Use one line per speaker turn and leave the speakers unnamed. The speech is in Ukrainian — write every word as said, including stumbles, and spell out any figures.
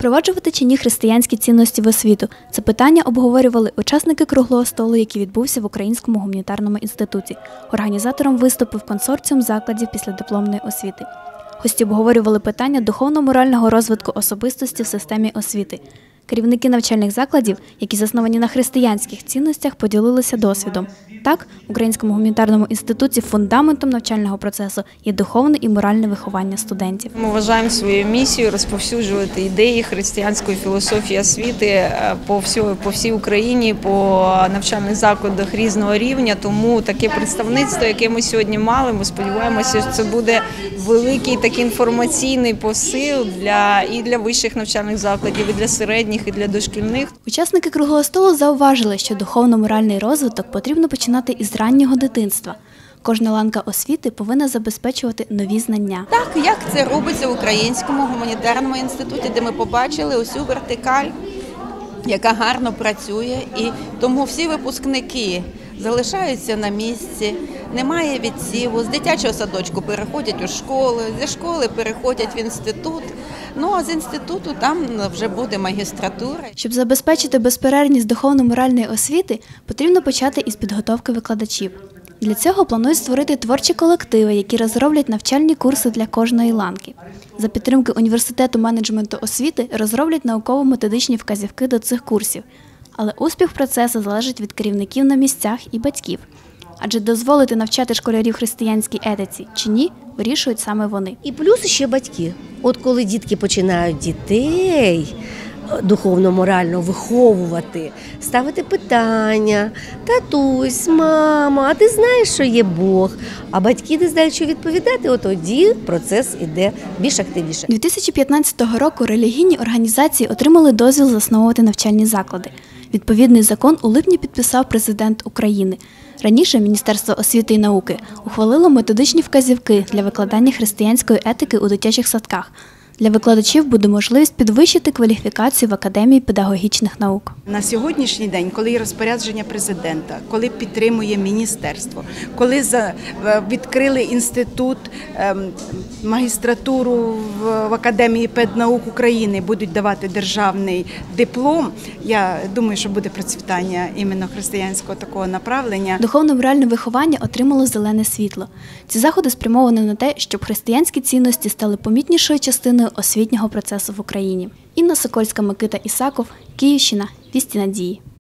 Впроваджувати чи ні християнські цінності в освіту – це питання обговорювали учасники круглого столу, який відбувся в Українському гуманітарному інституті. Організатором виступив консорціум закладів післядипломної освіти. Гості обговорювали питання духовно-морального розвитку особистості в системі освіти. Керівники навчальних закладів, які засновані на християнських цінностях, поділилися досвідом. Так, в Українському гуманітарному інституті фундаментом навчального процесу є духовне і моральне виховання студентів.
Ми вважаємо своєю місією розповсюджувати ідеї християнської філософії освіти по всій, по всій Україні, по навчальних закладах різного рівня. Тому таке представництво, яке ми сьогодні мали, ми сподіваємося, що це буде великий такий інформаційний посил для, і для вищих навчальних закладів, і для середніх, і для дошкільних.
Учасники круглого столу зауважили, що духовно-моральний розвиток потрібно починати із раннього дитинства. Кожна ланка освіти повинна забезпечувати нові знання.
Так, як це робиться в Українському гуманітарному інституті, де ми побачили усю вертикаль, яка гарно працює, і тому всі випускники залишаються на місці, немає відсіву, з дитячого садочку переходять у школи, зі школи переходять в інститут, ну а з інституту там вже буде магістратура.
Щоб забезпечити безперервність духовно-моральної освіти, потрібно почати із підготовки викладачів. Для цього планують створити творчі колективи, які розроблять навчальні курси для кожної ланки. За підтримки Університету менеджменту освіти розроблять науково-методичні вказівки до цих курсів. Але успіх процесу залежить від керівників на місцях і батьків. Адже дозволити навчати школярів християнській етиці чи ні, вирішують саме вони.
І плюс ще батьки. От коли дітки починають дітей духовно-морально виховувати, ставити питання: татусь, мама, а ти знаєш, що є Бог? А батьки не знають, що відповідати, от тоді процес іде більш активніше.
дві тисячі п'ятнадцятого року релігійні організації отримали дозвіл засновувати навчальні заклади. Відповідний закон у липні підписав президент України. Раніше Міністерство освіти і науки ухвалило методичні вказівки для викладання християнської етики у дитячих садках. Для викладачів буде можливість підвищити кваліфікацію в Академії педагогічних наук.
На сьогоднішній день, коли є розпорядження президента, коли підтримує міністерство, коли відкрили інститут, магістратуру в Академії педнаук України, будуть давати державний диплом, я думаю, що буде процвітання іменно християнського такого направлення.
Духовно-моральне виховання отримало зелене світло. Ці заходи спрямовані на те, щоб християнські цінності стали помітнішою частиною освітнього процесу в Україні. Інна Сокольська, Микита Ісаков, Київщина, Вісті надії.